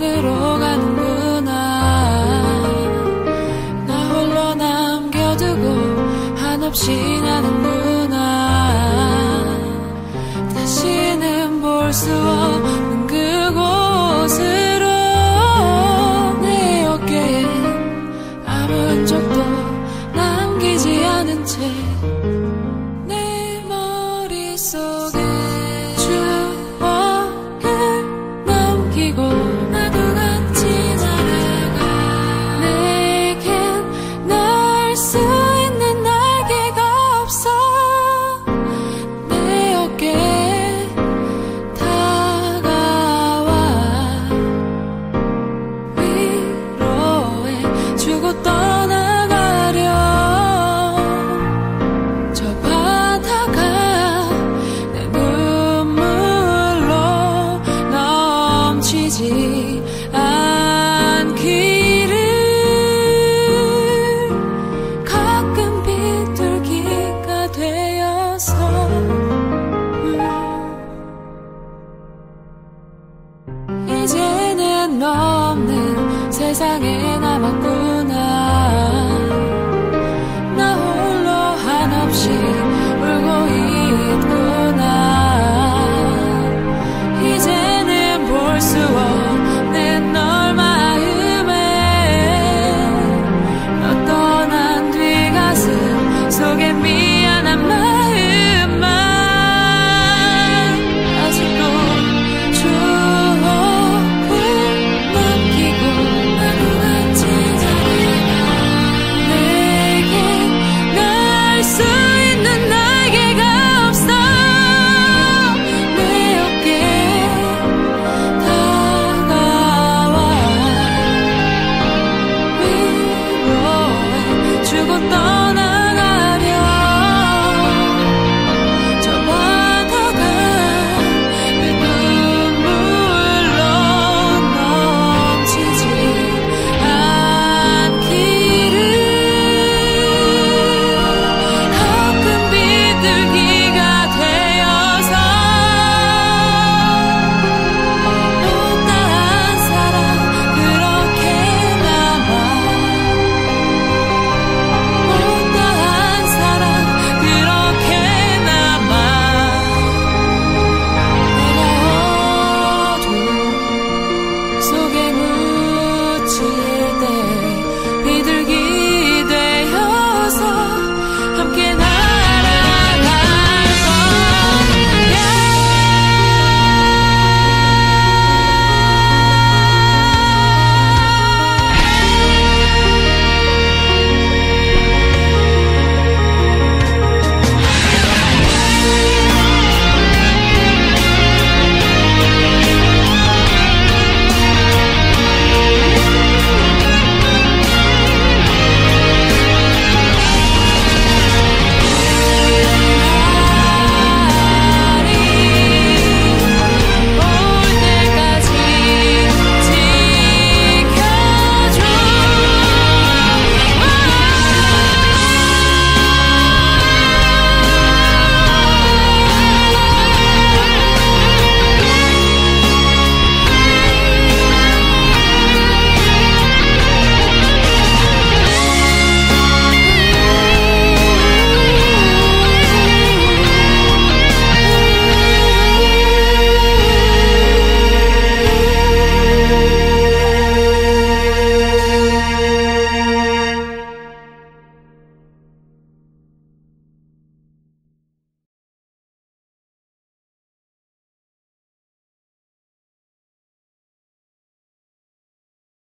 산으로 가는구나. 나 홀로 남겨두고 한없이 나는구나. 다시는 볼 수 없는 그곳으로. 내 어깨에 아무 흔적도 남기지 않은 채 내 머릿속에 추억을 남기고 나도 같이 날아가. 내겐 날 수 있는 날개가 없어. 내 어깨에 다가와 위로해 주고 떠나가려. 저 바다가 내 눈물로 넘치지 않기를. 가끔 비둘기가 되어서 이제는 없는 세상에 남았고